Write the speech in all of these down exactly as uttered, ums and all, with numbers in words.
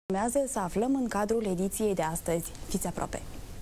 Urmează să aflăm în cadrul ediției de astăzi. Fiți aproape!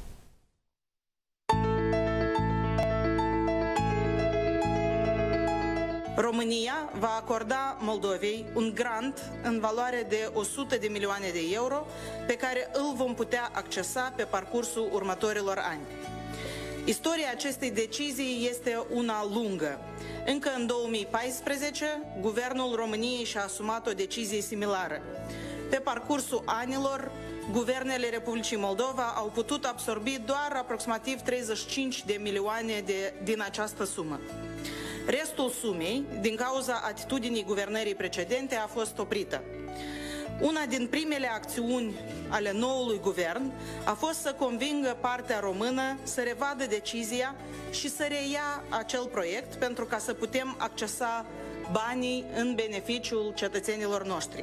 România va acorda Moldovei un grant în valoare de o sută de milioane de euro pe care îl vom putea accesa pe parcursul următorilor ani. Istoria acestei decizii este una lungă. Încă în două mii paisprezece, Guvernul României și-a asumat o decizie similară. Pe parcursul anilor, guvernele Republicii Moldova au putut absorbi doar aproximativ treizeci și cinci de milioane de, din această sumă. Restul sumei, din cauza atitudinii guvernării precedente, a fost oprită. Una din primele acțiuni ale noului guvern a fost să convingă partea română să revadă decizia și să reia acel proiect pentru ca să putem accesa banii în beneficiul cetățenilor noștri.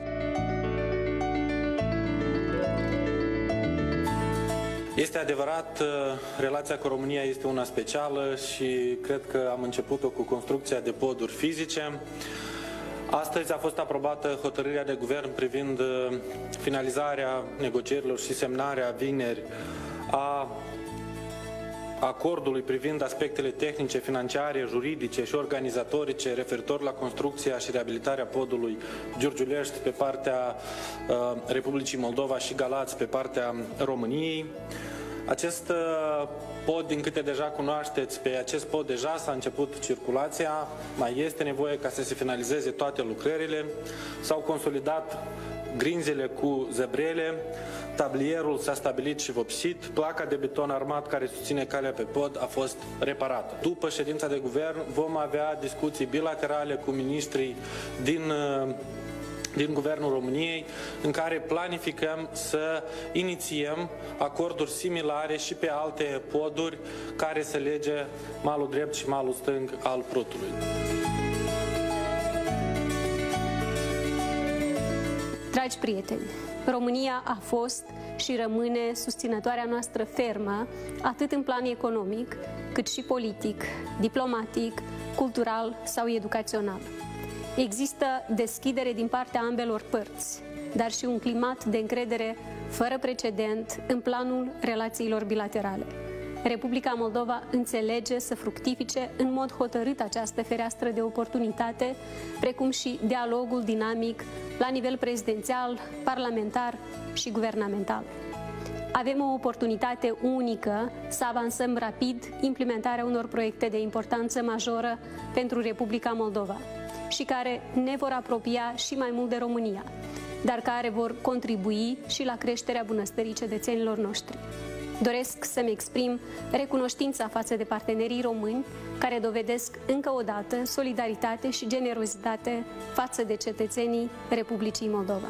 Este adevărat, relația cu România este una specială și cred că am început-o cu construcția de poduri fizice. Astăzi a fost aprobată hotărârea de guvern privind finalizarea negocierilor și semnarea vineri a acordului privind aspectele tehnice, financiare, juridice și organizatorice referitor la construcția și reabilitarea podului Giurgiulești pe partea uh, Republicii Moldova și Galați pe partea României. Acest uh, pod, din câte deja cunoașteți, pe acest pod deja s-a început circulația, mai este nevoie ca să se finalizeze toate lucrările, s-au consolidat grinzile cu zebrele, tablierul s-a stabilit și vopsit, placa de beton armat care susține calea pe pod a fost reparată. După ședința de guvern vom avea discuții bilaterale cu ministrii din, din Guvernul României, în care planificăm să inițiem acorduri similare și pe alte poduri care să lege malul drept și malul stâng al Prutului. Dragi prieteni, România a fost și rămâne susținătoarea noastră fermă, atât în plan economic, cât și politic, diplomatic, cultural sau educațional. Există deschidere din partea ambelor părți, dar și un climat de încredere fără precedent în planul relațiilor bilaterale. Republica Moldova înțelege să fructifice în mod hotărât această fereastră de oportunitate, precum și dialogul dinamic la nivel prezidențial, parlamentar și guvernamental. Avem o oportunitate unică să avansăm rapid implementarea unor proiecte de importanță majoră pentru Republica Moldova și care ne vor apropia și mai mult de România, dar care vor contribui și la creșterea bunăstării cetățenilor noștri. Doresc să-mi exprim recunoștința față de partenerii români care dovedesc încă o dată solidaritate și generozitate față de cetățenii Republicii Moldova.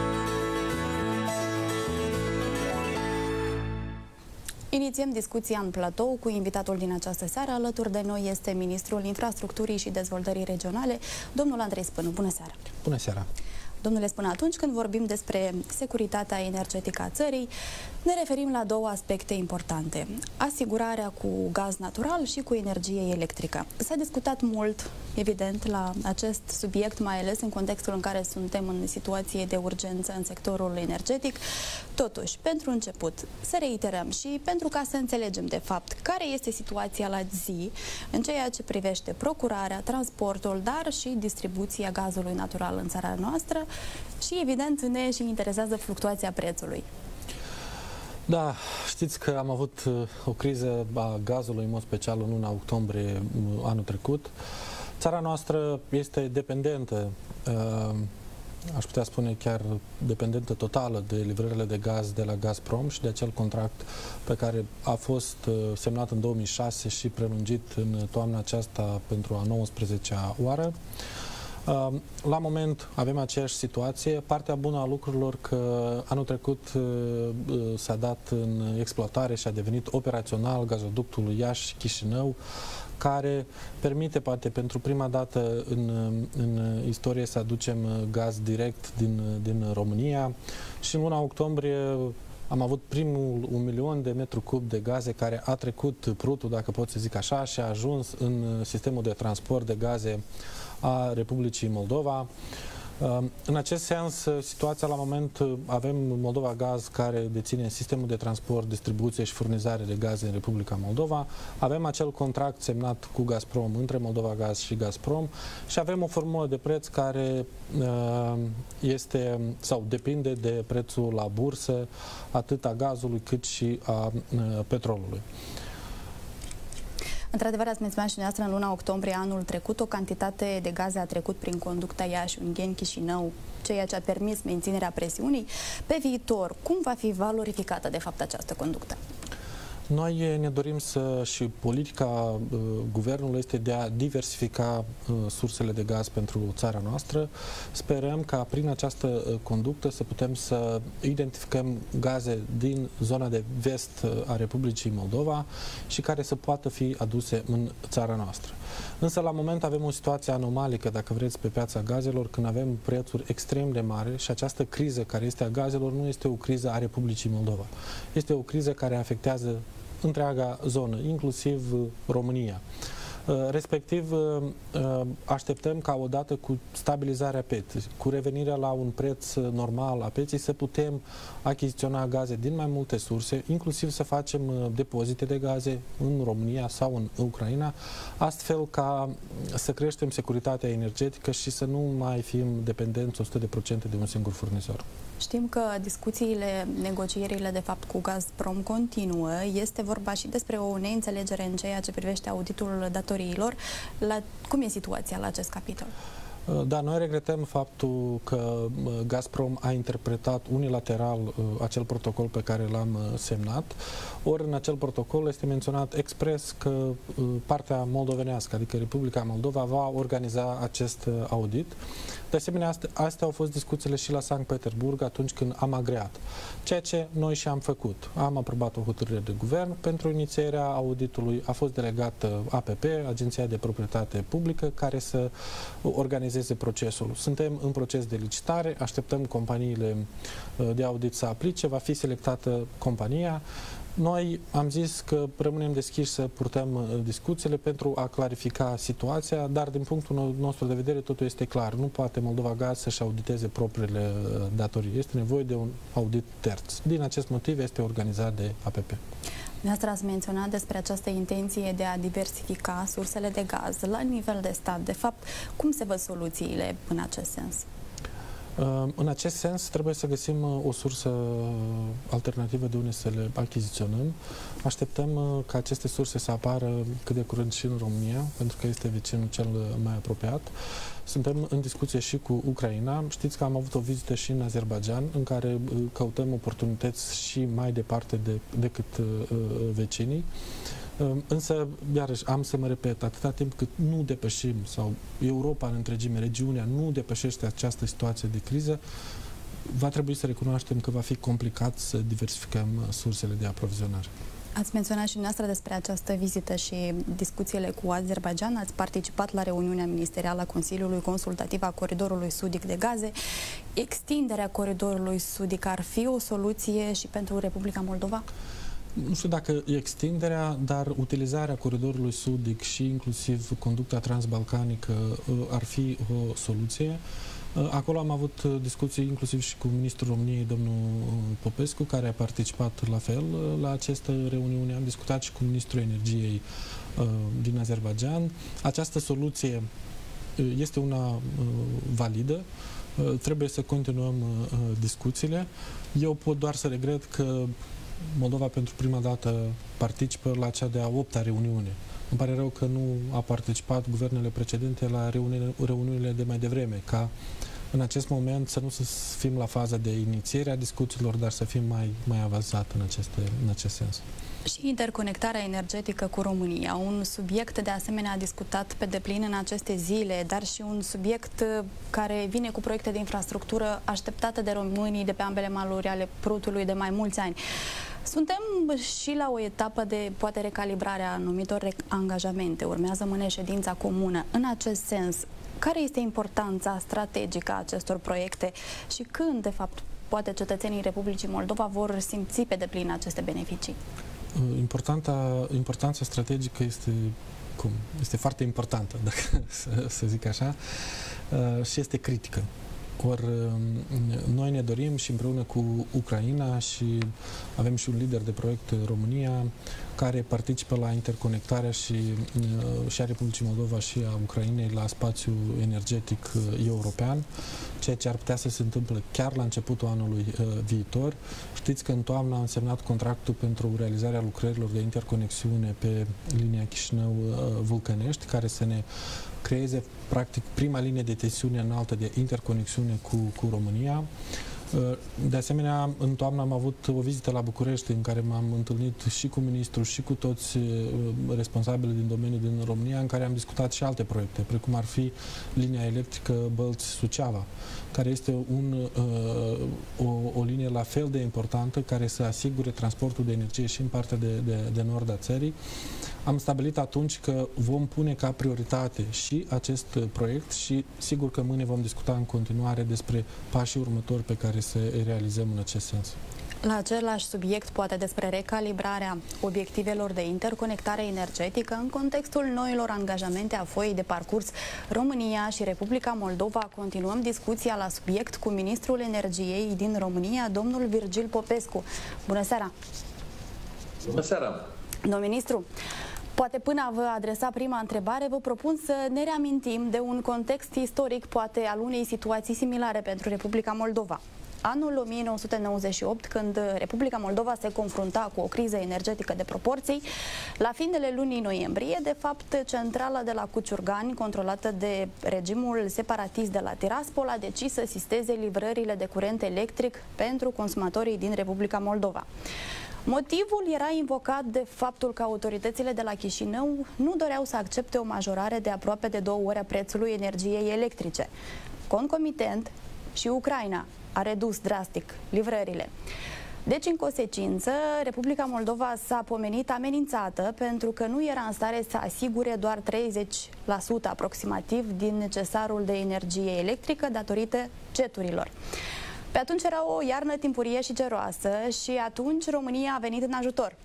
Inițiem discuția în platou cu invitatul din această seară. Alături de noi este Ministrul Infrastructurii și Dezvoltării Regionale, domnul Andrei Spânu. Bună seara! Bună seara! Domnule Spânu, atunci când vorbim despre securitatea energetică a țării, ne referim la două aspecte importante. Asigurarea cu gaz natural și cu energie electrică. S-a discutat mult, evident, la acest subiect, mai ales în contextul în care suntem în situație de urgență în sectorul energetic. Totuși, pentru început, să reiterăm și pentru ca să înțelegem, de fapt, care este situația la zi în ceea ce privește procurarea, transportul, dar și distribuția gazului natural în țara noastră și, evident, ne și interesează fluctuația prețului. Da, știți că am avut o criză a gazului, în mod special în luna octombrie anul trecut. Țara noastră este dependentă, aș putea spune chiar dependentă totală de livrările de gaz de la Gazprom și de acel contract pe care a fost semnat în două mii șase și prelungit în toamna aceasta pentru a nouăsprezecea oară. La moment avem aceeași situație. Partea bună a lucrurilor că anul trecut s-a dat în exploatare și a devenit operațional gazoductul Iași-Chișinău, care permite, poate, pentru prima dată în, în istorie să aducem gaz direct din, din România și în luna octombrie am avut primul un milion de metri cub de gaze care a trecut Prutul, dacă pot să zic așa, și a ajuns în sistemul de transport de gaze a Republicii Moldova. În acest sens, situația la moment, avem Moldova Gaz care deține sistemul de transport, distribuție și furnizare de gaze în Republica Moldova. Avem acel contract semnat cu Gazprom între Moldova Gaz și Gazprom și avem o formulă de preț care este sau depinde de prețul la bursă atât a gazului cât și a petrolului. Într-adevăr, ați menționat și dumneavoastră, în luna octombrie anul trecut, o cantitate de gaze a trecut prin conducta Iași-Ungheni-Chișinău, ceea ce a permis menținerea presiunii. Pe viitor, cum va fi valorificată, de fapt, această conductă? Noi ne dorim să, și politica uh, guvernului este de a diversifica uh, sursele de gaz pentru țara noastră. Sperăm ca prin această uh, conductă să putem să identificăm gaze din zona de vest uh, a Republicii Moldova și care să poată fi aduse în țara noastră. Însă la moment avem o situație anomalică, dacă vreți, pe piața gazelor, când avem prețuri extrem de mari și această criză care este a gazelor nu este o criză a Republicii Moldova. Este o criză care afectează întreaga zonă, inclusiv România. Respectiv, așteptăm ca odată cu stabilizarea pieței, cu revenirea la un preț normal a pieței, să putem achiziționa gaze din mai multe surse, inclusiv să facem depozite de gaze în România sau în Ucraina, astfel ca să creștem securitatea energetică și să nu mai fim dependenți o sută la sută de un singur furnizor. Știm că discuțiile, negocierile, de fapt, cu Gazprom continuă. Este vorba și despre o neînțelegere în ceea ce privește auditul datoriilor. La, cum e situația la acest capitol? Da, noi regretăm faptul că Gazprom a interpretat unilateral acel protocol pe care l-am semnat, ori în acel protocol este menționat expres că partea moldovenească, adică Republica Moldova, va organiza acest audit. De asemenea, astea, astea au fost discuțiile și la Sankt Petersburg atunci când am agreat, ceea ce noi și am făcut. Am aprobat o hotărâre de guvern pentru inițierea auditului, a fost delegată A P P, Agenția de Proprietate Publică, care să organizeze procesul. Suntem în proces de licitare, așteptăm companiile de audit să aplice, va fi selectată compania. Noi am zis că rămânem deschiși să purtăm discuțiile pentru a clarifica situația, dar din punctul nostru de vedere totul este clar. Nu poate Moldova Gaz să-și auditeze propriile datorii. Este nevoie de un audit terț. Din acest motiv este organizat de A P P. Dumneavoastră ați menționat despre această intenție de a diversifica sursele de gaz la nivel de stat. De fapt, cum se văd soluțiile în acest sens? În acest sens, trebuie să găsim o sursă alternativă de unde să le achiziționăm. Așteptăm ca aceste surse să apară cât de curând și în România, pentru că este vecinul cel mai apropiat. Suntem în discuție și cu Ucraina. Știți că am avut o vizită și în Azerbaijan, în care căutăm oportunități și mai departe de, decât uh, vecinii. Însă, iarăși, am să mă repet, atâta timp cât nu depășim, sau Europa în întregime, regiunea, nu depășește această situație de criză, va trebui să recunoaștem că va fi complicat să diversificăm sursele de aprovizionare. Ați menționat și dumneavoastră despre această vizită și discuțiile cu Azerbaijan. Ați participat la reuniunea ministerială a Consiliului Consultativ a Coridorului Sudic de Gaze. Extinderea Coridorului Sudic ar fi o soluție și pentru Republica Moldova? Nu știu dacă extinderea, dar utilizarea coridorului sudic și inclusiv conducta transbalcanică ar fi o soluție. Acolo am avut discuții inclusiv și cu ministrul României, domnul Popescu, care a participat la fel la această reuniune. Am discutat și cu ministrul Energiei din Azerbaijan. Această soluție este una validă. Trebuie să continuăm discuțiile. Eu pot doar să regret că Moldova pentru prima dată participă la cea de-a opta reuniune. Îmi pare rău că nu a participat guvernele precedente la reuniunile, reuniunile de mai devreme, ca în acest moment să nu să fim la faza de inițiere a discuțiilor, dar să fim mai, mai avansat în, aceste, în acest sens. Și interconectarea energetică cu România, un subiect de asemenea discutat pe deplin în aceste zile, dar și un subiect care vine cu proiecte de infrastructură așteptate de românii de pe ambele maluri ale Prutului de mai mulți ani. Suntem și la o etapă de, poate, recalibrare a anumitor angajamente. Urmează mâine ședința comună. În acest sens, care este importanța strategică a acestor proiecte și când, de fapt, poate cetățenii Republicii Moldova vor simți pe deplin aceste beneficii? Importanța, importanța strategică este, cum? Este foarte importantă, dacă să, să zic așa, și este critică. Ori noi ne dorim și împreună cu Ucraina și avem și un lider de proiect în România care participă la interconectarea și, și a Republicii Moldova și a Ucrainei la spațiul energetic european, ceea ce ar putea să se întâmple chiar la începutul anului uh, viitor. Știți că în toamnă am semnat contractul pentru realizarea lucrărilor de interconexiune pe linia Chișinău-Vulcănești, care să ne creeze, practic, prima linie de tensiune înaltă de interconexiune cu, cu România. De asemenea, în toamnă am avut o vizită la București în care m-am întâlnit și cu ministrul și cu toți responsabili din domeniul din România, în care am discutat și alte proiecte, precum ar fi linia electrică Bălți-Suceava, care este un, o, o linie la fel de importantă care să asigure transportul de energie și în partea de, de, de nord a țării. Am stabilit atunci că vom pune ca prioritate și acest proiect și sigur că mâine vom discuta în continuare despre pașii următori pe care să realizăm în acest sens. La același subiect, poate despre recalibrarea obiectivelor de interconectare energetică în contextul noilor angajamente a foii de parcurs România și Republica Moldova. Continuăm discuția la subiect cu Ministrul Energiei din România, domnul Virgil Popescu. Bună seara! Bună seara! Domnul ministru, poate până a vă adresa prima întrebare, vă propun să ne reamintim de un context istoric, poate al unei situații similare pentru Republica Moldova. Anul o mie nouă sute nouăzeci și opt, când Republica Moldova se confrunta cu o criză energetică de proporții, la finele lunii noiembrie, de fapt, centrala de la Cuciurgani, controlată de regimul separatist de la Tiraspol, a decis să sisteze livrările de curent electric pentru consumatorii din Republica Moldova. Motivul era invocat de faptul că autoritățile de la Chișinău nu doreau să accepte o majorare de aproape de două ori a prețului energiei electrice. Concomitent, și Ucraina a redus drastic livrările. Deci, în consecință, Republica Moldova s-a pomenit amenințată pentru că nu era în stare să asigure doar treizeci la sută aproximativ din necesarul de energie electrică datorită ceturilor. Pe atunci era o iarnă timpurie și geroasă și atunci România a venit în ajutor.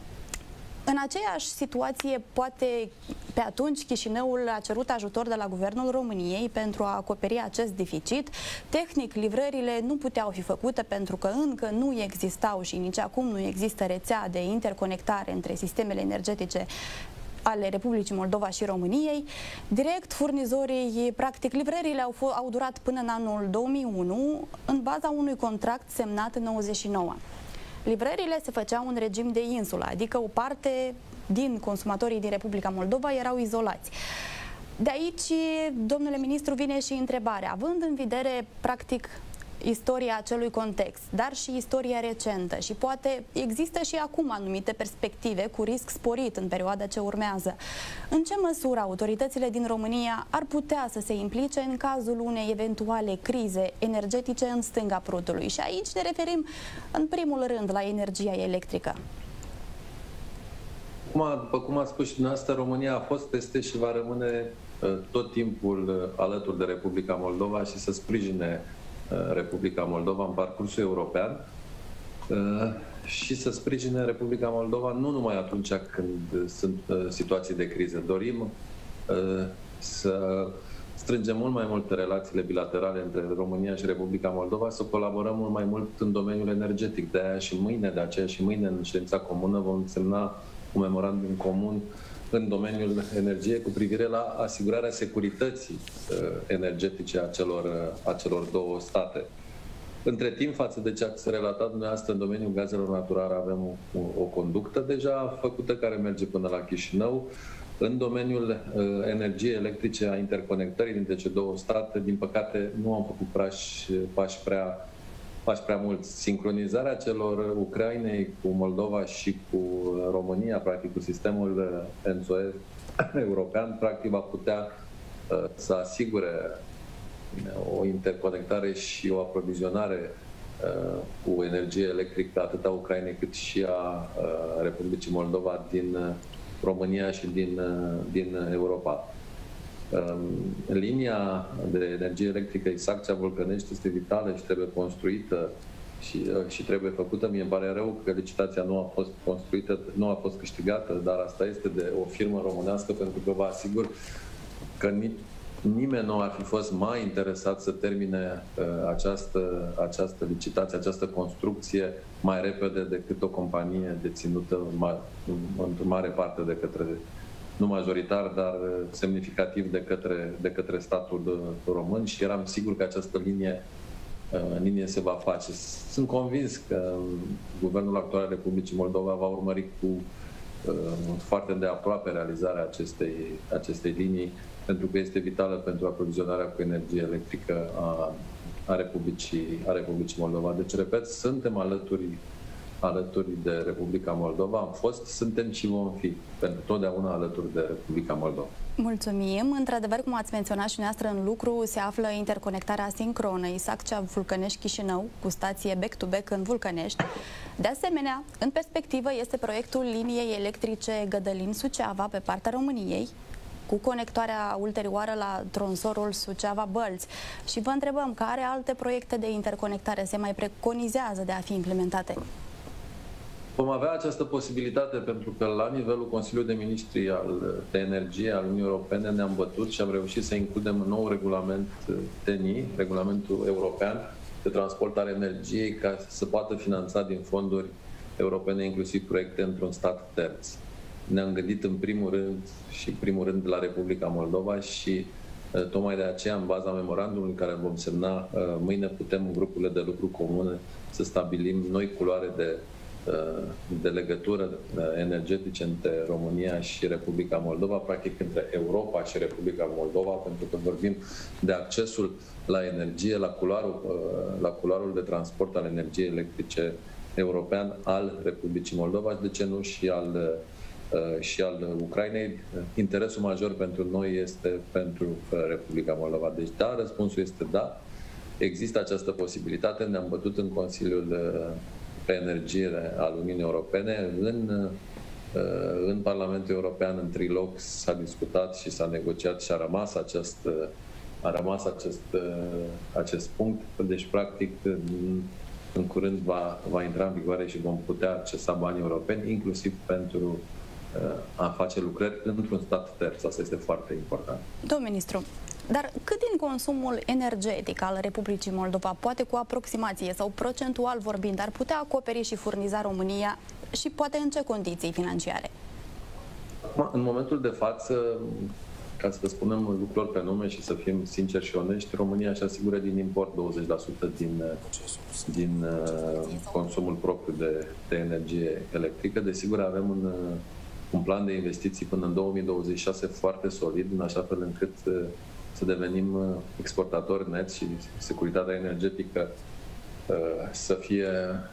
În aceeași situație, poate pe atunci Chișinăul a cerut ajutor de la Guvernul României pentru a acoperi acest deficit. Tehnic, livrările nu puteau fi făcute pentru că încă nu existau și nici acum nu există rețea de interconectare între sistemele energetice ale Republicii Moldova și României. Direct, furnizorii, practic, livrările au, au durat până în anul două mii unu, în baza unui contract semnat în nouăzeci și nouă. Livrările se făceau în regim de insulă, adică o parte din consumatorii din Republica Moldova erau izolați. De aici, domnule ministru, vine și întrebarea, având în vedere, practic, istoria acelui context, dar și istoria recentă și poate există și acum anumite perspective cu risc sporit în perioada ce urmează. În ce măsură autoritățile din România ar putea să se implice în cazul unei eventuale crize energetice în stânga prutului? Și aici ne referim în primul rând la energia electrică. După cum a spus și dumneavoastră, România a fost, este și va rămâne tot timpul alături de Republica Moldova și să sprijine Republica Moldova în parcursul european și să sprijine Republica Moldova nu numai atunci când sunt situații de criză. Dorim să strângem mult mai multe relațiile bilaterale între România și Republica Moldova, să colaborăm mult mai mult în domeniul energetic. De aia și mâine, de aceea și mâine în ședința comună vom semna un memorandum comun în domeniul energiei cu privire la asigurarea securității energetice a celor, a celor două state. Între timp, față de ce ați relatat dumneavoastră, în domeniul gazelor naturale avem o, o conductă deja făcută care merge până la Chișinău. În domeniul uh, energiei electrice, a interconectării dintre cele două state, din păcate nu am făcut pași, pași prea pași prea mulți. Sincronizarea celor Ucrainei cu Moldova și cu România, practic cu sistemul N S O E european, practic va putea uh, să asigure o interconectare și o aprovizionare uh, cu energie electrică atât a Ucrainei cât și a uh, Republicii Moldova din uh, România și din, uh, din Europa. Linia de energie electrică, exact cea Vulcănești, este vitală și trebuie construită și, și trebuie făcută. Mie îmi pare rău că licitația nu a fost construită, nu a fost câștigată, dar asta este de o firmă românească, pentru că vă asigur că nici, nimeni nu ar fi fost mai interesat să termine uh, această, această licitație, această construcție mai repede decât o companie deținută într-o mare parte de către, nu majoritar, dar semnificativ de către, de către statul român, și eram sigur că această linie, uh, linie se va face. Sunt convins că guvernul actual al Republicii Moldova va urmări cu uh, foarte de aproape realizarea acestei, acestei linii, pentru că este vitală pentru aprovizionarea cu energie electrică a, a, Republicii, a Republicii Moldova. Deci, repet, suntem alături, alături de Republica Moldova, am fost, suntem și vom fi pentru totdeauna alături de Republica Moldova. Mulțumim! Într-adevăr, cum ați menționat și noastră, în lucru se află interconectarea sincronă Isaccea-Vulcănești-Chișinău cu stație back-to-back în Vulcănești. De asemenea, în perspectivă este proiectul liniei electrice Gădălin-Suceava pe partea României, cu conectarea ulterioară la tronsorul Suceava-Bălți. Și vă întrebăm, care alte proiecte de interconectare se mai preconizează de a fi implementate? Vom avea această posibilitate pentru că la nivelul Consiliului de Ministri al, de Energie al Uniunii Europene ne-am bătut și am reușit să includem un nou regulament T N I, Regulamentul European de Transport al Energiei, ca să poată finanța din fonduri europene inclusiv proiecte într-un stat terț. Ne-am gândit în primul rând și în primul rând la Republica Moldova și tocmai de aceea, în baza memorandumului care vom semna mâine, putem în grupurile de lucru comune să stabilim noi culoare de, de legătură energetice între România și Republica Moldova, practic între Europa și Republica Moldova, pentru că vorbim de accesul la energie, la culoarul, la culoarul de transport al energiei electrice european al Republicii Moldova și, de ce nu, și al și al Ucrainei. Interesul major pentru noi este pentru Republica Moldova. Deci da, răspunsul este da. Există această posibilitate. Ne-am bătut în Consiliul pe Energie al Uniunii Europene. În, în Parlamentul European, în trilog, s-a discutat și s-a negociat și a rămas acest, a rămas acest, acest punct. Deci, practic, în curând va, va intra în vigoare și vom putea accesa banii europeni, inclusiv pentru a face lucrări într-un stat terț. Asta este foarte important. Domnul ministru, dar cât din consumul energetic al Republicii Moldova, poate cu aproximație sau procentual vorbind, ar putea acoperi și furniza România și poate în ce condiții financiare? În momentul de față, ca să spunem lucruri pe nume și să fim sinceri și onești, România își asigură din import douăzeci la sută din, din consumul propriu de, de energie electrică. Desigur, avem un un plan de investiții până în două mii douăzeci și șase foarte solid, în așa fel încât să devenim exportatori net și securitatea energetică să fie,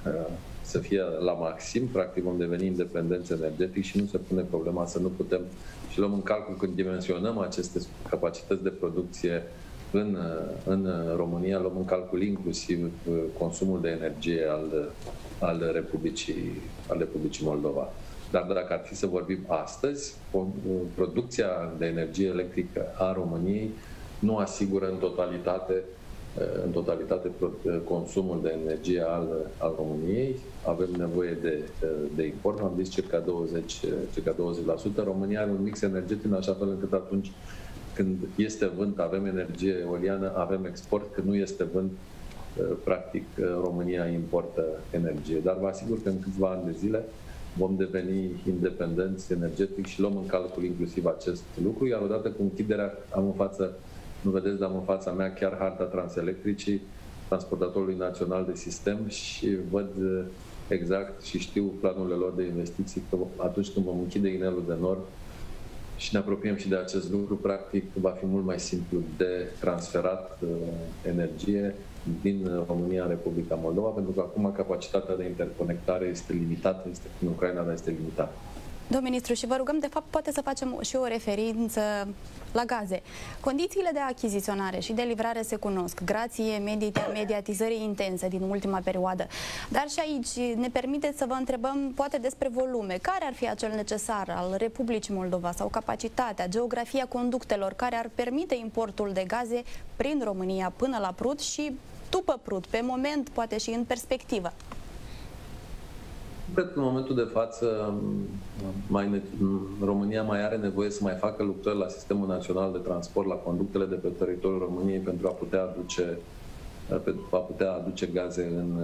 să fie la maxim. Practic vom deveni independenți energetic și nu se pune problema să nu putem, și luăm în calcul când dimensionăm aceste capacități de producție în, în România, luăm în calcul inclusiv consumul de energie al, al, Republicii, al Republicii Moldova. Dar dacă ar fi să vorbim astăzi, producția de energie electrică a României nu asigură în totalitate, în totalitate consumul de energie al, al României. Avem nevoie de, de import, am zis circa douăzeci, circa douăzeci la sută. România are un mix energetic în așa fel încât atunci când este vânt avem energie eoliană, avem export, când nu este vânt, practic România importă energie. Dar vă asigur că în câțiva ani de zile vom deveni independenți energetic și luăm în calcul inclusiv acest lucru, iar odată cu închiderea, am în față, nu vedeți, dar am în fața mea chiar harta Transelectricii, transportatorului național de sistem, și văd exact și știu planurile lor de investiții, că atunci când vom închide inelul de nord și ne apropiem și de acest lucru, practic va fi mult mai simplu de transferat uh, energie din România în Republica Moldova, pentru că acum capacitatea de interconectare este limitată, este în Ucraina, dar este limitată. Domnul ministru, și vă rugăm, de fapt, poate să facem și o referință la gaze. Condițiile de achiziționare și de livrare se cunosc, grație mediatizării intense din ultima perioadă. Dar și aici ne permiteți să vă întrebăm, poate, despre volume. Care ar fi acel necesar al Republicii Moldova sau capacitatea, geografia conductelor care ar permite importul de gaze prin România până la Prut și după Prut, pe moment, poate și în perspectivă? Cred că în momentul de față mai, România mai are nevoie să mai facă lucrări la Sistemul Național de Transport, la conductele de pe teritoriul României pentru a putea aduce, pentru a putea aduce gaze în,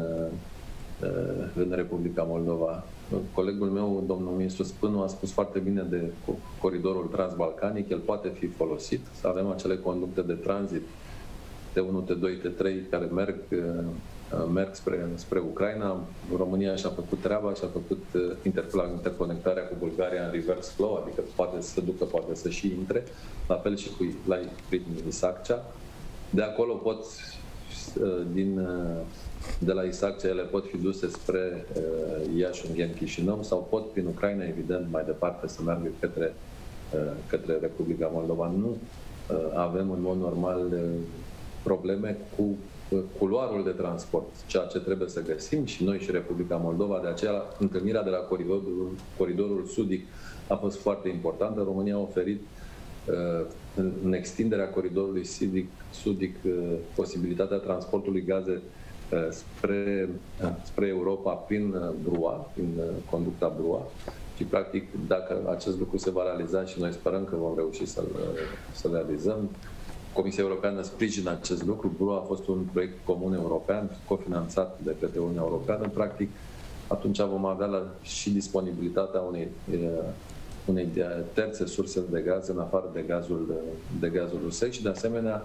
în Republica Moldova. Colegul meu, domnul ministru Spânu, a spus foarte bine de coridorul transbalcanic. El poate fi folosit, să avem acele conducte de tranzit T unu, T doi, T trei care merg merg spre, spre Ucraina. România și-a făcut treaba, și-a făcut interconectarea cu Bulgaria în reverse flow, adică poate să se ducă, poate să și intre, la fel și cu la prin Isaccea. De acolo pot, din, de la Isaccea, ele pot fi duse spre Iași, Ungheni, Chișinău sau pot prin Ucraina, evident, mai departe să meargă către, către Republica Moldova. Nu avem în mod normal probleme cu culoarul de transport, ceea ce trebuie să găsim și noi și Republica Moldova. De aceea, întâlnirea de la coridorul, coridorul sudic a fost foarte importantă. România a oferit în extinderea coridorului sudic, sudic posibilitatea transportului gaze spre, spre Europa prin Brua, prin conducta Brua. Și, practic, dacă acest lucru se va realiza, și noi sperăm că vom reuși să-l să realizăm, Comisia Europeană sprijină acest lucru. Brua a fost un proiect comun european, cofinanțat de către Uniunea Europeană. Practic, atunci vom avea la, și disponibilitatea unei, unei terțe surse de gaze, în afară de gazul, de gazul rusesc și, de asemenea,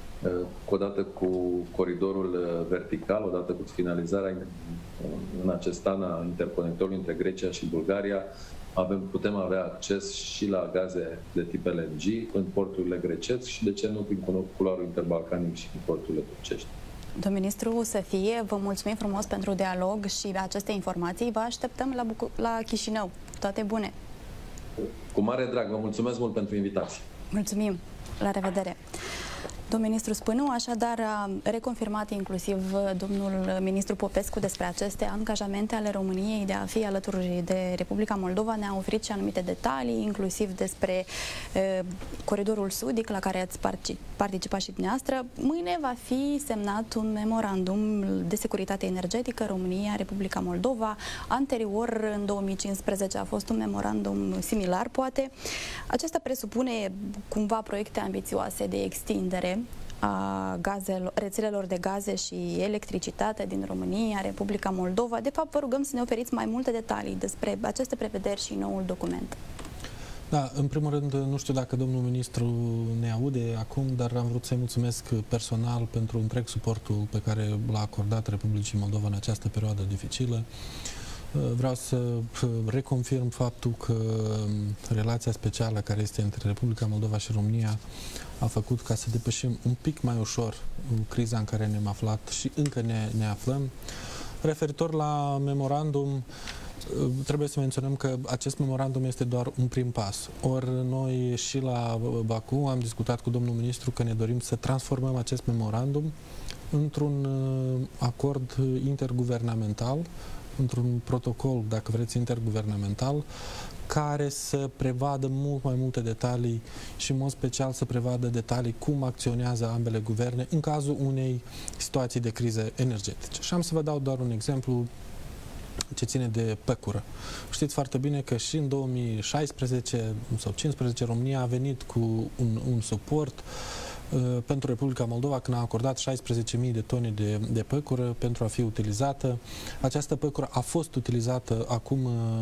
odată cu coridorul vertical, odată cu finalizarea în acest an a interconectorului între Grecia și Bulgaria, avem, putem avea acces și la gaze de tip L N G în porturile grecești și, de ce nu, prin culoarul interbalcanic și în porturile turcești. Domnul ministru, să fie, vă mulțumim frumos pentru dialog și aceste informații. Vă așteptăm la, Bucu la Chișinău. Toate bune! Cu mare drag, vă mulțumesc mult pentru invitație. Mulțumim! La revedere! Domnul ministru Spânu, așadar, a reconfirmat inclusiv domnul ministru Popescu despre aceste angajamente ale României de a fi alături de Republica Moldova. Ne-a oferit și anumite detalii, inclusiv despre e, coridorul sudic la care ați participat și dumneavoastră. Mâine va fi semnat un memorandum de securitate energetică România-Republica Moldova. Anterior, în două mii cincisprezece, a fost un memorandum similar, poate. Acesta presupune cumva proiecte ambițioase de extindere a gazelor, rețelelor de gaze și electricitate din România, Republica Moldova. De fapt, vă rugăm să ne oferiți mai multe detalii despre aceste prevederi și noul document. Da, în primul rând, nu știu dacă domnul ministru ne aude acum, dar am vrut să-i mulțumesc personal pentru întreg suportul pe care l-a acordat Republicii Moldova în această perioadă dificilă. Vreau să reconfirm faptul că relația specială care este între Republica Moldova și România a făcut ca să depășim un pic mai ușor criza în care ne-am aflat și încă ne, ne aflăm. Referitor la memorandum, trebuie să menționăm că acest memorandum este doar un prim pas. Ori noi și la Baku am discutat cu domnul ministru că ne dorim să transformăm acest memorandum într-un acord interguvernamental, într-un protocol, dacă vreți, interguvernamental, care să prevadă mult mai multe detalii și, în mod special, să prevadă detalii cum acționează ambele guverne în cazul unei situații de criză energetice. Și am să vă dau doar un exemplu ce ține de păcură. Știți foarte bine că și în două mii șaisprezece sau două mii cincisprezece România a venit cu un, un suport pentru Republica Moldova, când a acordat șaisprezece mii de tone de, de păcură pentru a fi utilizată. Această păcură a fost utilizată acum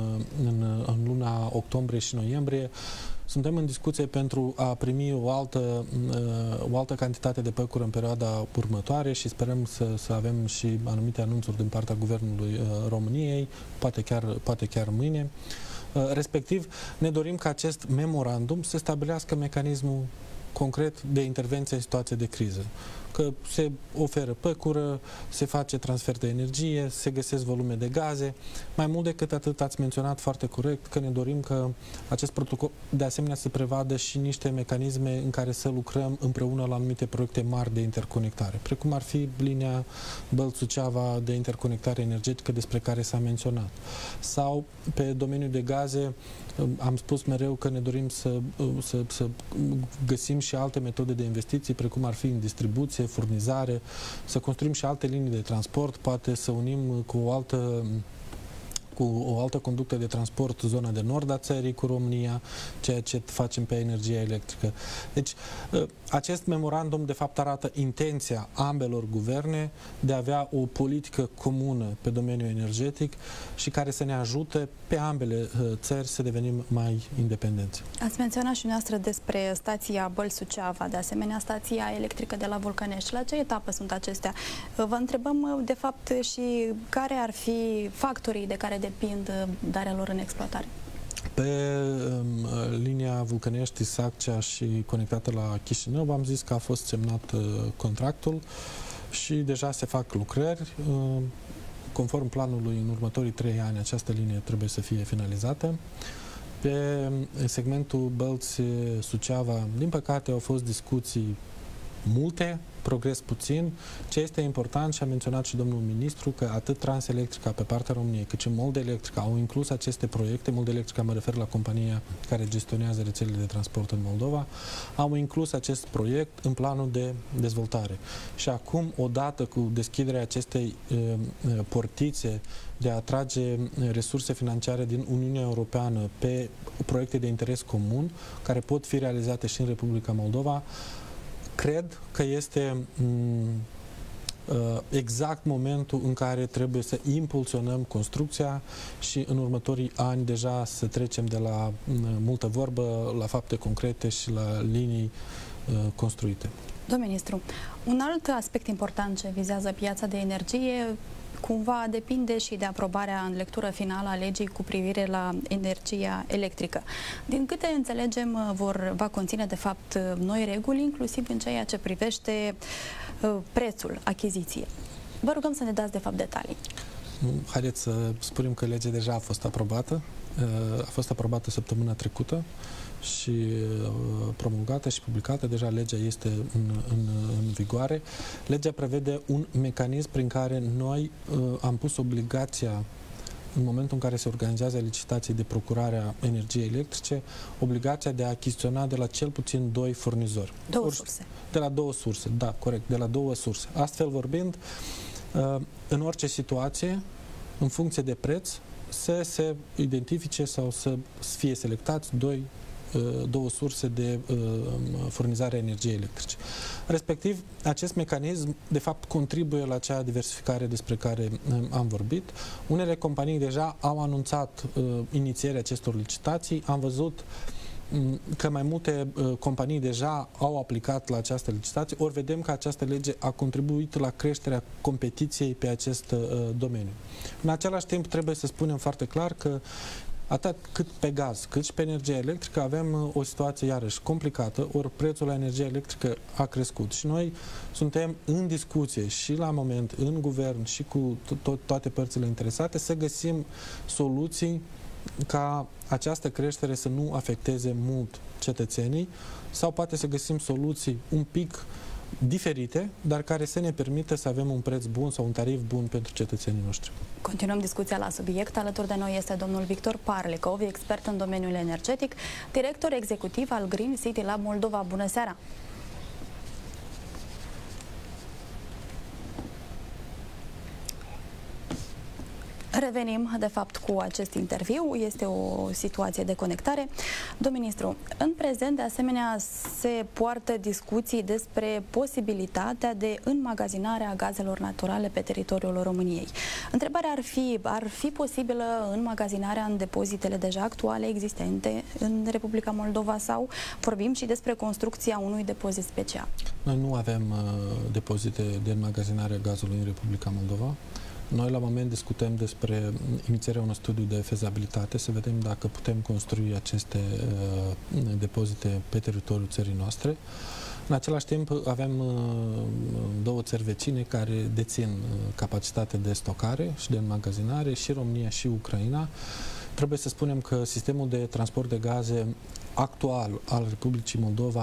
în, în luna octombrie și noiembrie. Suntem în discuție pentru a primi o altă, o altă cantitate de păcură în perioada următoare și sperăm să, să avem și anumite anunțuri din partea Guvernului României, poate chiar, poate chiar mâine. Respectiv, ne dorim ca acest memorandum să stabilească mecanismul concret de intervenție în situație de criză. Că se oferă păcură, se face transfer de energie, se găsesc volume de gaze. Mai mult decât atât, ați menționat foarte corect că ne dorim că acest protocol de asemenea să prevadă și niște mecanisme în care să lucrăm împreună la anumite proiecte mari de interconectare, precum ar fi linia Bălți-Suceava de interconectare energetică despre care s-a menționat. Sau pe domeniul de gaze, am spus mereu că ne dorim să, să, să găsim și alte metode de investiții, precum ar fi în distribuție, furnizare, să construim și alte linii de transport, poate să unim cu o altă cu o altă conductă de transport zona de nord a țării cu România, ceea ce facem pe energia electrică. Deci, acest memorandum de fapt arată intenția ambelor guverne de a avea o politică comună pe domeniul energetic și care să ne ajute pe ambele țări să devenim mai independenți. Ați menționat și noastră despre stația Băl-Suceava, de asemenea stația electrică de la Vulcănești. La ce etapă sunt acestea? Vă întrebăm de fapt și care ar fi factorii de care depind darea lor în exploatare. Pe um, linia Vulcănești-Saccea și conectată la Chișinău, am zis că a fost semnat uh, contractul și deja se fac lucrări. Uh, conform planului, în următorii trei ani, această linie trebuie să fie finalizată. Pe segmentul Bălți-Suceava, din păcate, au fost discuții multe, progres puțin. Ce este important, și a menționat și domnul ministru, că atât Transelectrica pe partea României, cât și Moldelectrica au inclus aceste proiecte. Moldelectrica mă refer la compania care gestionează rețelele de transport în Moldova, au inclus acest proiect în planul de dezvoltare. Și acum, odată cu deschiderea acestei e, portițe de a atrage resurse financiare din Uniunea Europeană pe proiecte de interes comun, care pot fi realizate și în Republica Moldova, cred că este exact momentul în care trebuie să impulsionăm construcția și în următorii ani deja să trecem de la multă vorbă la fapte concrete și la linii construite. Domnul ministru, un alt aspect important ce vizează piața de energie cumva depinde și de aprobarea în lectură finală a legii cu privire la energia electrică. Din câte înțelegem, vor, va conține de fapt noi reguli, inclusiv în ceea ce privește uh, prețul achiziției. Vă rugăm să ne dați de fapt detalii. Haideți să spunem că legea deja a fost aprobată. Uh, a fost aprobată săptămâna trecută și uh, promulgată și publicată. Deja legea este în, în, în vigoare. Legea prevede un mecanism prin care noi uh, am pus obligația, în momentul în care se organizează licitații de procurare a energiei electrice, obligația de a achiziționa de la cel puțin doi furnizori. Două Or, surse. De la două surse, da, corect, de la două surse. Astfel vorbind, uh, în orice situație, în funcție de preț, să se identifice sau să fie selectați doi două surse de uh, furnizare a energiei electrice. Respectiv, acest mecanism, de fapt, contribuie la acea diversificare despre care um, am vorbit. Unele companii deja au anunțat uh, inițierea acestor licitații. Am văzut um, că mai multe uh, companii deja au aplicat la această licitație, ori vedem că această lege a contribuit la creșterea competiției pe acest uh, domeniu. În același timp, trebuie să spunem foarte clar că atât cât pe gaz, cât și pe energie electrică avem o situație iarăși complicată, ori prețul la energie electrică a crescut și noi suntem în discuție și la moment în guvern și cu to toate părțile interesate să găsim soluții ca această creștere să nu afecteze mult cetățenii sau poate să găsim soluții un pic diferite, dar care să ne permită să avem un preț bun sau un tarif bun pentru cetățenii noștri. Continuăm discuția la subiect. Alături de noi este domnul Victor Parlecov, expert în domeniul energetic, director executiv al Green City Lab Moldova. Bună seara! Revenim, de fapt, cu acest interviu. Este o situație de conectare. Domnul ministru, în prezent, de asemenea, se poartă discuții despre posibilitatea de înmagazinare a gazelor naturale pe teritoriul României. Întrebarea ar fi, ar fi posibilă înmagazinarea în depozitele deja actuale, existente în Republica Moldova, sau vorbim și despre construcția unui depozit special? Noi nu avem uh, depozite de înmagazinare a gazului în Republica Moldova. Noi, la moment, discutăm despre inițierea unui studiu de fezabilitate, să vedem dacă putem construi aceste uh, depozite pe teritoriul țării noastre. În același timp, avem uh, două țări vecine care dețin uh, capacitate de stocare și de înmagazinare, și România și Ucraina. Trebuie să spunem că sistemul de transport de gaze actual al Republicii Moldova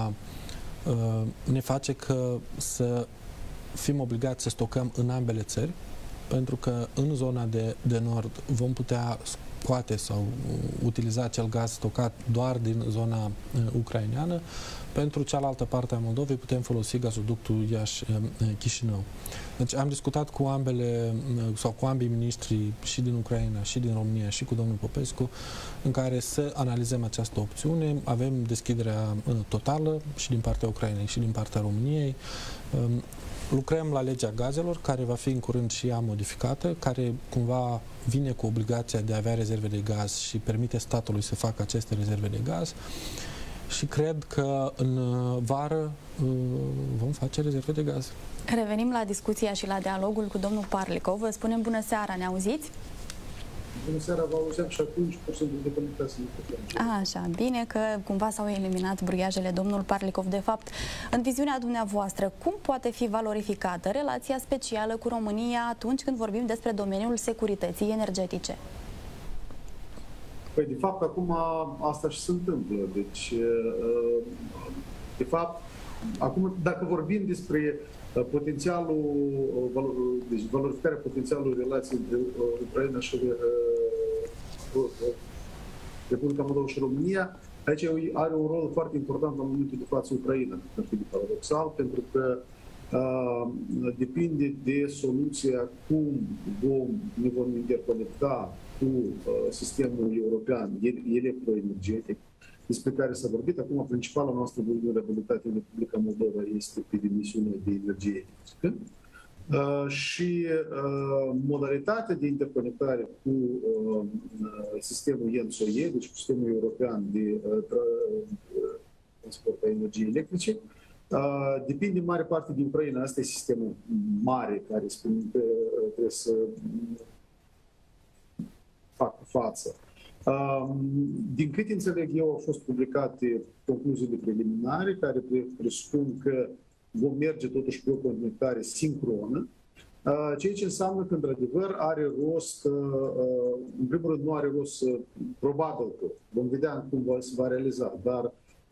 uh, ne face că să fim obligați să stocăm în ambele țări. pentru că în zona de, de nord vom putea scoate sau utiliza acel gaz stocat doar din zona uh, ucraineană. Pentru cealaltă parte a Moldovei putem folosi gazoductul Iași-Chișinău. Deci am discutat cu ambele sau cu ambii miniștri și din Ucraina și din România și cu domnul Popescu în care să analizăm această opțiune. Avem deschiderea totală și din partea Ucrainei și din partea României. Lucrăm la legea gazelor, care va fi în curând și ea modificată, care cumva vine cu obligația de a avea rezerve de gaz și permite statului să facă aceste rezerve de gaz. Și cred că în vară vom face rezerve de gaz. Revenim la discuția și la dialogul cu domnul Parlikov. Vă spunem bună seara, ne auziți? Bună seara, vă auzeam și atunci, pur și simplu deconectați microfonul. Așa, bine că cumva s-au eliminat bruiajele, domnul Parlikov. De fapt, în viziunea dumneavoastră, cum poate fi valorificată relația specială cu România atunci când vorbim despre domeniul securității energetice? Păi, de fapt, acum asta și se întâmplă. Deci, de fapt, acum, dacă vorbim despre potențialul, deci valorificarea potențialului relației între Ucraina și Republica Moldova și România, aici are un rol foarte important la momentul de față Ucraina, ar fi de paradoxal, pentru că uh, depinde de soluția cum vom, ne vom interconecta cu uh, sistemul european electroenergetic, despre care s-a vorbit. Acum, principala noastră vulnerabilitate în Republica Moldova este pe dimensiunea de energie electrică uh, și uh, modalitatea de interconectare cu uh, sistemul E N S O E, deci cu sistemul european de uh, transport a energiei electrice, uh, depinde în mare parte din Ucraina. Asta e sistemul mare care spune că trebuie să facă față. Din câte înțeleg eu, au fost publicate concluziile preliminare care presupun că vom merge totuși pe o conectare sincronă, ceea ce înseamnă că, într-adevăr, are rost, în primul rând, nu are rost, probabil că vom vedea cum se va realiza, dar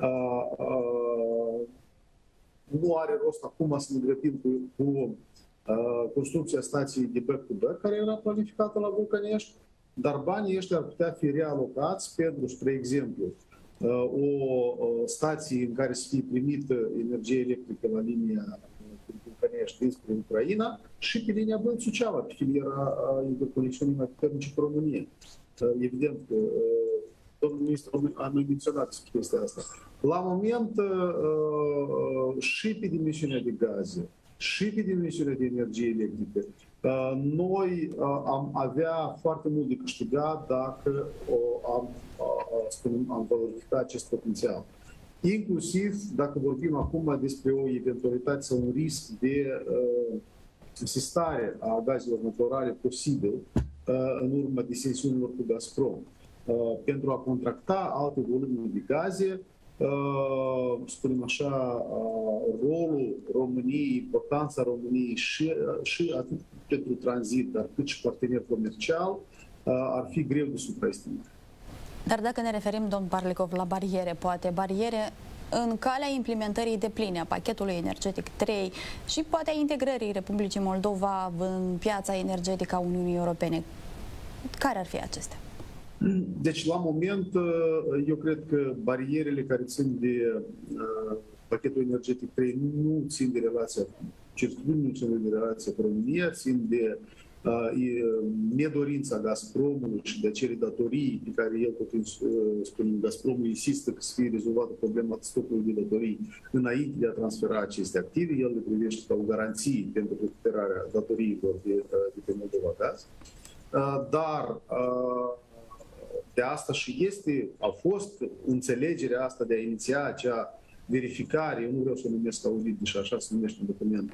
nu are rost acum să ne grăbim cu, cu construcția stației de back-to-back, care era planificată la Vulcănești. Dar banii ăștia ar putea fi realocați pentru, spre exemplu, o stație în care să fie primită energie electrică la linia Vulcănești dinspre Ucraina și pe linia Bălți-Suceava, pe filiera interconexiunii mai puternice cu România. Evident că domnul ministru a menționat chestia asta. La moment, și pe dimensiunea de gaze, și pe dimensiunea de energie electrică, noi am avea foarte mult de câștigat dacă am, am valorificat acest potențial. Inclusiv dacă vorbim acum despre o eventualitate sau un risc de uh, sistare a gazelor naturale posibil uh, în urma disensiunilor cu Gazprom. Uh, pentru a contracta alte volume de gaze, Uh, spunem așa, uh, rolul României, importanța României și, uh, și atât pentru tranzit, dar cât și partener comercial, uh, ar fi greu de supraestimat. Dar dacă ne referim, domn Parlikov, la bariere, poate bariere în calea implementării depline a pachetului energetic trei și poate a integrării Republicii Moldova în piața energetică a Uniunii Europene, care ar fi acestea? Deci, la moment, eu cred că barierele care țin de uh, pachetul energetic trei nu țin de relația, certitudinii nu țin de relația cu România, țin de uh, nedorința Gazpromului și de acele datorii pe care el, tot uh, spunem, Gazpromul insistă că să fie rezolvată problema stocului de datorii înainte de a transfera aceste active. El le privește ca o garanție pentru recuperarea datoriilor de, de pe Moldova Gaz. Uh, dar uh, de asta și este, a fost înțelegerea asta de a iniția acea verificare, eu nu vreau să o numesc audit, și așa se numește în document,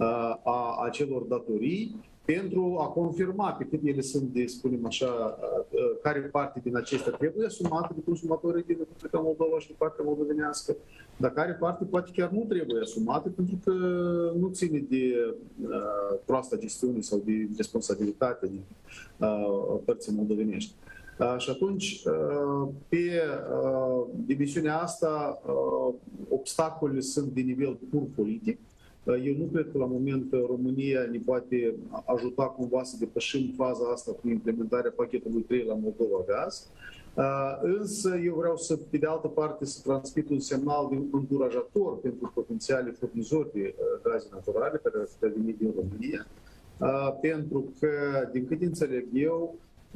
a acelor datorii, pentru a confirma pe cât ele sunt de, spunem așa, care parte din acestea trebuie asumate de consumatorii din Republica Moldova și de partea moldovenească, dar care parte poate chiar nu trebuie asumate pentru că nu ține de uh, proasta gestiune sau de responsabilitate din uh, părții moldovenești. Uh, și atunci, uh, pe uh, dimensiunea asta, uh, obstacolele sunt de nivel pur politic. Eu nu cred că la moment România ne poate ajuta cumva să depășim faza asta cu implementarea pachetului trei la Moldova Gaz. Însă eu vreau să, pe de altă parte, să transmit un semnal de încurajator pentru potențialii furnizori de gaze naturale care ar putea veni din România, pentru că, din câte înțeleg eu,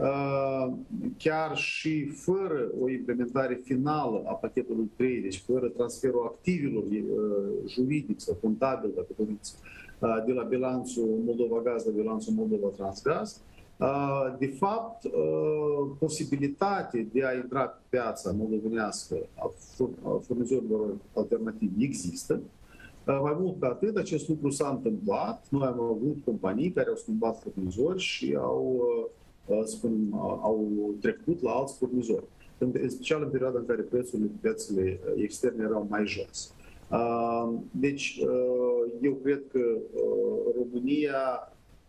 chiar și fără o implementare finală a pachetului trei, deci fără transferul activilor juridic sau contabil, dacă doriți, de la bilanțul Moldova Gaz la bilanțul Moldova Transgaz, de fapt, posibilitatea de a intra pe piața moldovenească a furnizorilor alternativi există. Mai mult ca atât, acest lucru s-a întâmplat. Noi am avut companii care au schimbat furnizori și au, spunem, au trecut la alți furnizori, în special în perioada în care prețurile pe piețele externe erau mai jos. Deci, eu cred că România,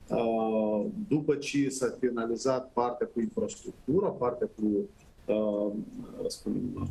după ce s-a finalizat partea cu infrastructura, partea cu spunem,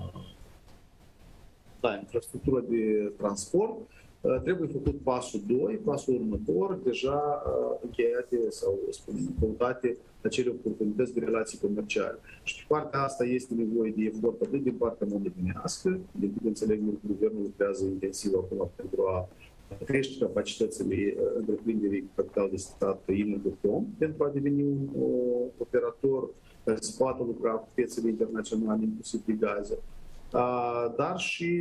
da, infrastructura de transport, trebuie făcut pasul doi, pasul următor, deja încheiate sau spunem, căutate acele oportunități de relații comerciale. Și pe partea asta este nevoie de efort atât din partea moldovenească, din câte înțeleg, guvernul lucrează intensiv acum pentru a crește capacitățile întreprinderii cu capital de stat Inergocom pentru a deveni un uh, operator care se poate lucra cu piețele internaționale, inclusiv de gaze. Uh, dar și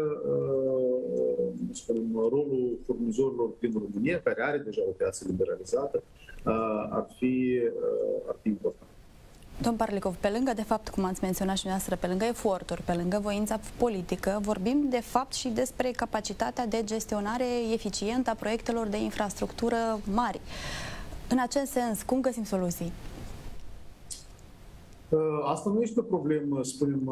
uh, spunem, rolul furnizorilor din România, care are deja o piață liberalizată, uh, ar fi, uh, ar fi important. Domn Parlikov, pe lângă, de fapt, cum ați menționat și dumneavoastră, pe lângă eforturi, pe lângă voința politică, vorbim, de fapt, și despre capacitatea de gestionare eficientă a proiectelor de infrastructură mari. În acest sens, cum găsim soluții? Asta nu este o problemă, spunem,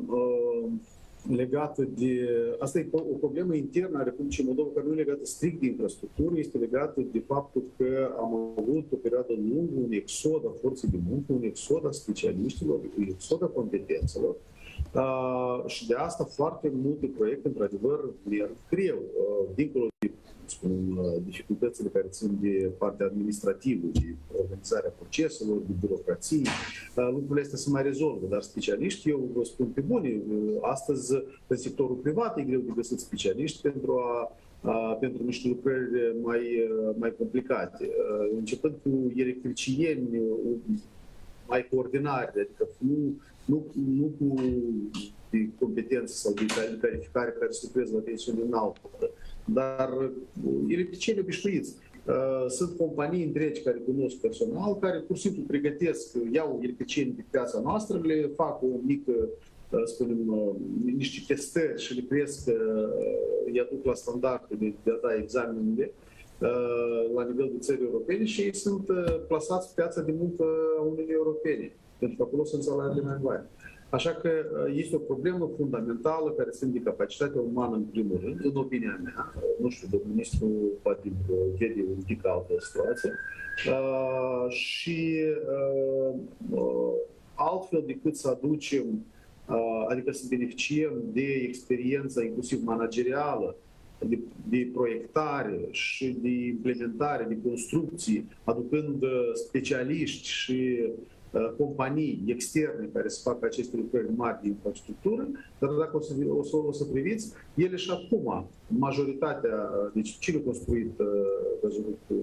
legată de... Asta e o problemă internă a Republicii Moldova, care nu e legată strict de infrastructură, este legată de faptul că am avut o perioadă lungă un exod a forței de muncă, un exod a specialiștilor, un exod a competențelor. Uh, și de asta foarte multe proiecte, într-adevăr, merg greu, uh, dincolo de spunem, dificultățile care țin de partea administrativă, de organizarea proceselor, de birocrație. Lucrurile astea se mai rezolvă, dar specialiști, eu vă spun pe bune, astăzi în sectorul privat e greu de găsit specialiști pentru a pentru niște lucrări mai, mai complicate. Începând cu electricieni mai coordinari, adică nu, nu, nu cu de competență sau de calificare care se lucrează la tensiune înaltă, dar electricieni obișnuiți. Sunt companii întregi care cunosc personal, care pur și simplu pregătesc, iau electricieni pe piața noastră, le fac o mică, spunem, niște testări și le cresc, îi aduc la standardul de a da examenele la nivel de țări europene și ei sunt plasați pe piața de muncă a Uniunii Europene, pentru că acolo sunt salariile mai mari. Așa că este o problemă fundamentală care ține de capacitatea umană în primul rând, în opinia mea. Nu știu, domnul ministru poate vede un pic altă situație. Uh, și uh, uh, altfel decât să aducem, uh, adică să beneficiem de experiența inclusiv managerială, de, de proiectare și de implementare, de construcții, aducând specialiști și companii externe care să facă aceste lucrări mari de infrastructură, dar dacă o să, o să, o să priviți, ele și acum, majoritatea, deci cine a construit gazoductul,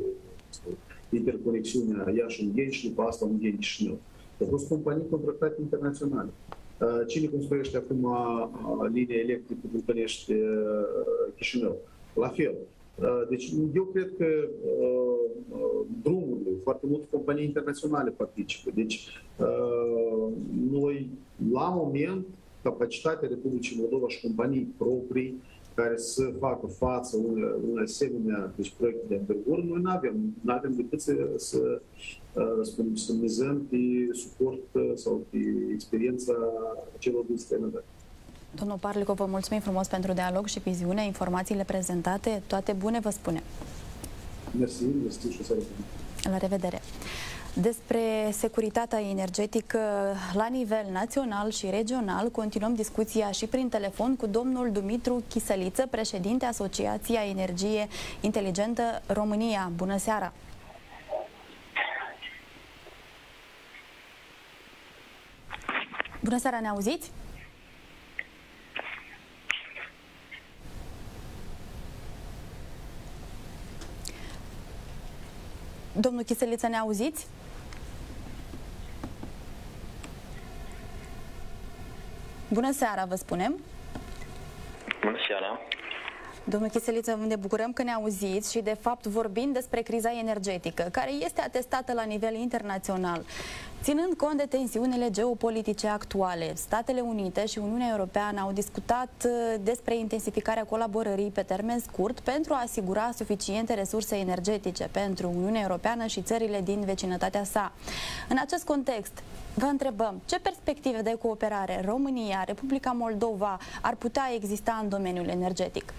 interconexiunea Iași-Ungheni și după asta Ungheni-Chișinău? Au fost companii contractate internaționale. Cine construiește acum linia electrică București-Chișinău? La fel. Deci eu cred că uh, drumurile, foarte multe companii internaționale participă. Deci uh, noi, la moment, capacitatea Republicii Moldova și companii proprii care să facă față unei asemenea deci, proiecte de învergură, noi nu avem. Nu avem decât să, să, uh, spunem, să mizăm pe suport sau pe experiența celor din străinătate. Domnul Parlikov, vă mulțumim frumos pentru dialog și viziune, informațiile prezentate. Toate bune, vă spunem. Mersi, mersi și o seară bună. La revedere. Despre securitatea energetică la nivel național și regional continuăm discuția și prin telefon cu domnul Dumitru Chisăliță, președinte Asociația Energie Inteligentă România. Bună seara! Bună seara, ne auziți? Domnul Chisăliță, ne auziți? Bună seara, vă spunem. Bună seara. Domnul Chisăliță, ne bucurăm că ne auziți și, de fapt, vorbim despre criza energetică, care este atestată la nivel internațional. Ținând cont de tensiunile geopolitice actuale, Statele Unite și Uniunea Europeană au discutat despre intensificarea colaborării pe termen scurt pentru a asigura suficiente resurse energetice pentru Uniunea Europeană și țările din vecinătatea sa. În acest context, vă întrebăm, ce perspective de cooperare România, Republica Moldova ar putea exista în domeniul energetic?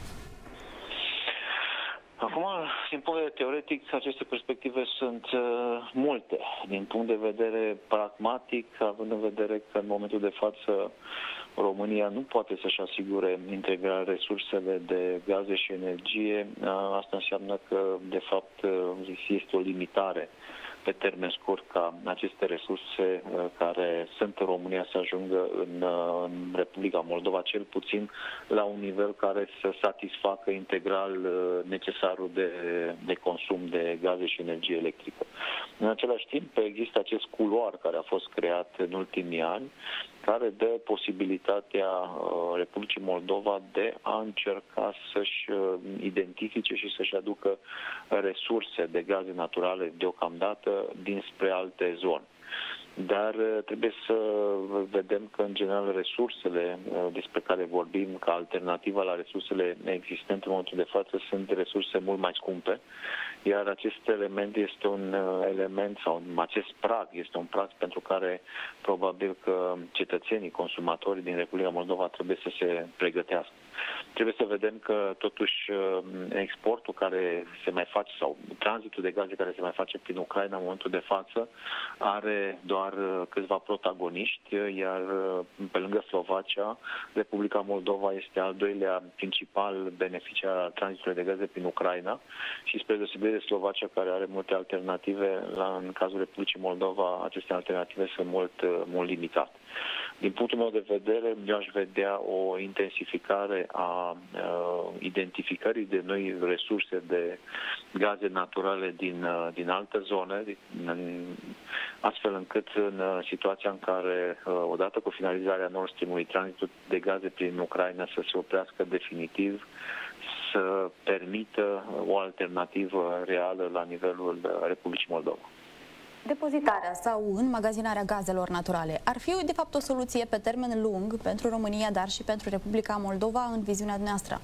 Acum, din punct de vedere teoretic, aceste perspective sunt uh, multe. Din punct de vedere pragmatic, având în vedere că în momentul de față România nu poate să-și asigure integral resursele de gaze și energie, uh, asta înseamnă că, de fapt, uh, este o limitare pe termen scurt ca aceste resurse uh, care sunt în România să ajungă în, uh, în Republica Moldova, cel puțin la un nivel care să satisfacă integral uh, necesarul de, de consum de gaze și energie electrică. În același timp, există acest culoar care a fost creat în ultimii ani, care dă posibilitatea uh, Republicii Moldova de a încerca să-și uh, identifice și să-și aducă resurse de gaze naturale deocamdată dinspre alte zone. Dar trebuie să vedem că, în general, resursele despre care vorbim ca alternativă la resursele existente în momentul de față sunt resurse mult mai scumpe, iar acest element este un element, sau acest prag este un prag pentru care probabil că cetățenii, consumatorii din Republica Moldova trebuie să se pregătească. Trebuie să vedem că, totuși, exportul care se mai face, sau tranzitul de gaze care se mai face prin Ucraina în momentul de față, are doar câțiva protagoniști, iar pe lângă Slovacia, Republica Moldova este al doilea principal beneficiar al tranzitului de gaze prin Ucraina și, spre deosebire de Slovacia, care are multe alternative, la, în cazul Republicii Moldova, aceste alternative sunt mult, mult limitate. Din punctul meu de vedere, eu aș vedea o intensificare a uh, identificării de noi resurse de gaze naturale din, uh, din alte zone, din, astfel încât în uh, situația în care, uh, odată cu finalizarea Nord Stream-ului, tranzitul de gaze prin Ucraina să se oprească definitiv, să permită o alternativă reală la nivelul Republicii Moldova. Depozitarea sau înmagazinarea gazelor naturale ar fi, de fapt, o soluție pe termen lung pentru România, dar și pentru Republica Moldova, în viziunea noastră?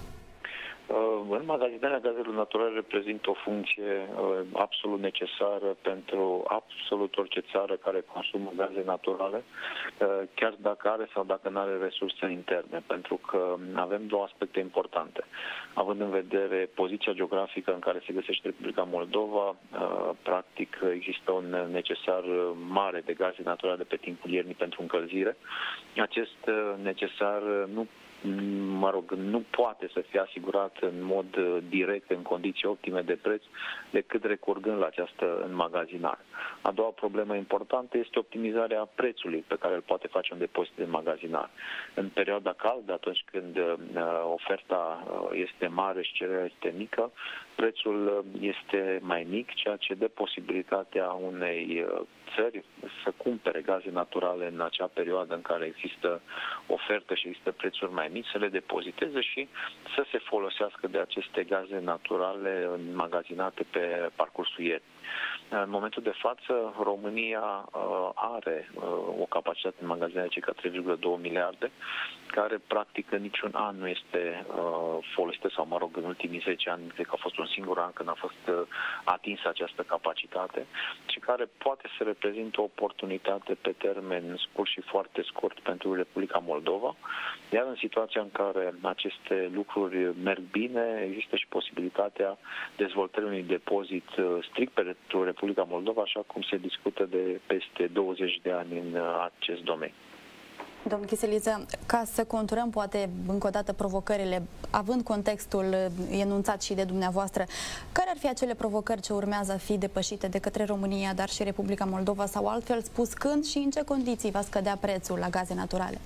Înmagazinarea gazelor naturale reprezintă o funcție uh, absolut necesară pentru absolut orice țară care consumă gaze naturale, uh, chiar dacă are sau dacă nu are resurse interne, pentru că avem două aspecte importante. Având în vedere poziția geografică în care se găsește Republica Moldova, uh, practic există un necesar mare de gaze naturale pe timpul iernii pentru încălzire. Acest uh, necesar nu mă rog, nu poate să fie asigurat în mod direct, în condiții optime de preț, decât recurgând la această înmagazinare. A doua problemă importantă este optimizarea prețului pe care îl poate face un depozit de înmagazinare. În perioada caldă, atunci când uh, oferta este mare și cererea este mică, prețul este mai mic, ceea ce dă posibilitatea unei țări să cumpere gaze naturale în acea perioadă în care există ofertă și există prețuri mai mici, să le depoziteze și să se folosească de aceste gaze naturale înmagazinate pe parcursul iernii. În momentul de față, România uh, are uh, o capacitate în magazinare de circa trei virgulă doi miliarde, care practic în niciun an nu este uh, folosită, sau mă rog, în ultimii zece ani, cred că a fost un singur an când a fost uh, atinsă această capacitate și care poate să reprezintă o oportunitate pe termen scurt și foarte scurt pentru Republica Moldova, iar în situația în care aceste lucruri merg bine, există și posibilitatea dezvoltării unui depozit uh, strict pentru Republica Moldova, așa cum se discută de peste douăzeci de ani în acest domeniu. Domnul Chiseliță, ca să conturăm poate încă o dată provocările, având contextul enunțat și de dumneavoastră, care ar fi acele provocări ce urmează a fi depășite de către România, dar și Republica Moldova, sau altfel spus, când și în ce condiții va scădea prețul la gaze naturale?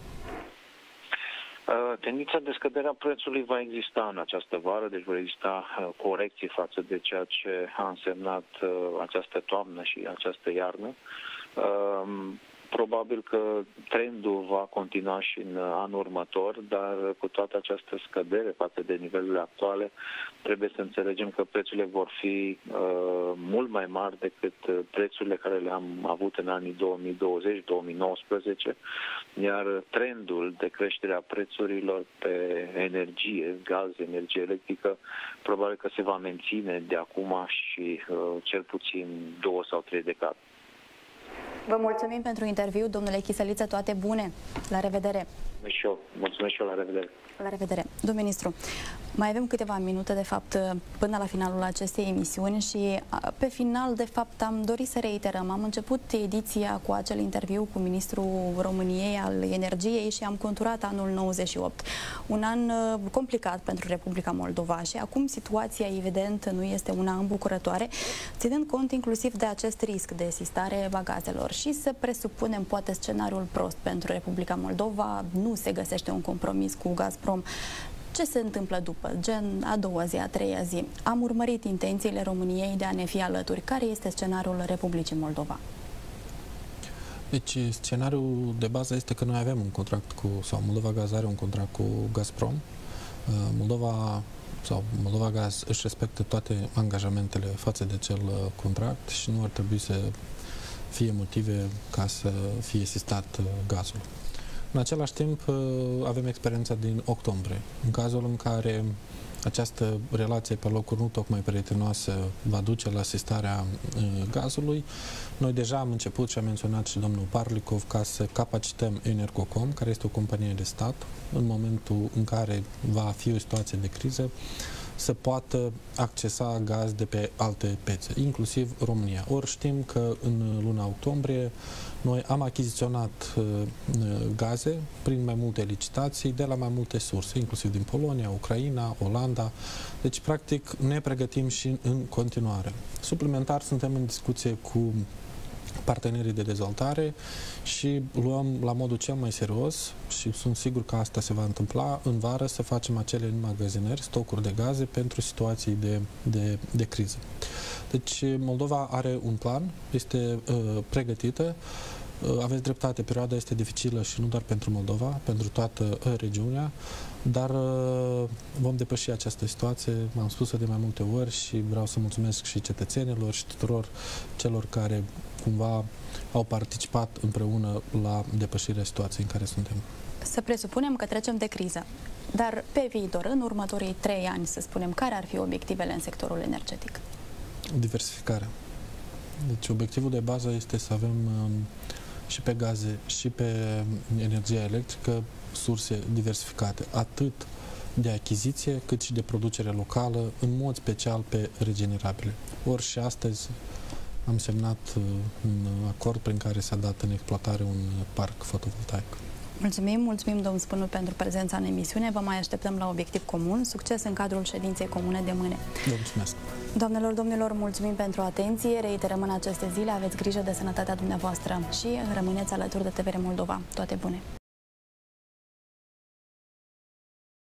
Tendința de scădere a prețului va exista în această vară, deci vor exista corecții față de ceea ce a însemnat această toamnă și această iarnă. Probabil că trendul va continua și în anul următor, dar cu toată această scădere față de nivelurile actuale, trebuie să înțelegem că prețurile vor fi uh, mult mai mari decât prețurile care le-am avut în anii două mii douăzeci două mii nouăsprezece, iar trendul de creștere a prețurilor pe energie, gaz, energie electrică, probabil că se va menține de acum și uh, cel puțin două sau trei decade. Vă mulțumim pentru interviu, domnule Chiseliță, toate bune. La revedere! Mulțumesc și eu, mulțumesc și eu, la revedere! La revedere! Domnul ministru, mai avem câteva minute, de fapt, până la finalul acestei emisiuni și pe final, de fapt, am dorit să reiterăm. Am început ediția cu acel interviu cu ministrul României al Energiei și am conturat anul nouăzeci și opt. Un an complicat pentru Republica Moldova și acum situația, evident, nu este una îmbucurătoare, ținând cont inclusiv de acest risc de sistare a gazelor și să presupunem, poate, scenariul prost pentru Republica Moldova, nu se găsește un compromis cu Gazprom. Ce se întâmplă după, gen a doua zi, a treia zi? Am urmărit intențiile României de a ne fi alături. Care este scenariul Republicii Moldova? Deci, scenariul de bază este că noi avem un contract cu, sau Moldova Gaz are un contract cu Gazprom. Moldova sau Moldova Gaz își respectă toate angajamentele față de acel contract și nu ar trebui să fie motive ca să fie sistat gazul. În același timp, avem experiența din octombrie, în cazul în care această relație pe locuri nu tocmai prietenoasă va duce la sistarea gazului. Noi deja am început și a menționat și domnul Parlikov ca să capacităm Energocom, care este o companie de stat, în momentul în care va fi o situație de criză, să poată accesa gaz de pe alte piețe, inclusiv România. Ori știm că în luna octombrie noi am achiziționat uh, gaze prin mai multe licitații de la mai multe surse, inclusiv din Polonia, Ucraina, Olanda. Deci, practic, ne pregătim și în continuare. Suplimentar, suntem în discuție cu partenerii de dezvoltare și luăm la modul cel mai serios și sunt sigur că asta se va întâmpla în vară, să facem acele înmagazinări, stocuri de gaze pentru situații de, de, de criză. Deci Moldova are un plan, este uh, pregătită. Uh, aveți dreptate, perioada este dificilă și nu doar pentru Moldova, pentru toată uh, regiunea, dar uh, vom depăși această situație, m-am spus-o de mai multe ori și vreau să mulțumesc și cetățenilor și tuturor celor care cumva au participat împreună la depășirea situației în care suntem. Să presupunem că trecem de criză, dar pe viitor, în următorii trei ani, să spunem, care ar fi obiectivele în sectorul energetic? Diversificarea. Deci obiectivul de bază este să avem um, și pe gaze și pe energia electrică surse diversificate, atât de achiziție cât și de producere locală, în mod special pe regenerabile. Ori și astăzi am semnat uh, un acord prin care s-a dat în exploatare un parc fotovoltaic. Mulțumim, mulțumim, domnul Spânu, pentru prezența în emisiune. Vă mai așteptăm la obiectiv comun. Succes în cadrul ședinței comune de mâine. Vă mulțumesc. Doamnelor, domnilor, mulțumim pentru atenție. Reiterăm în aceste zile, aveți grijă de sănătatea dumneavoastră și rămâneți alături de T V R Moldova. Toate bune!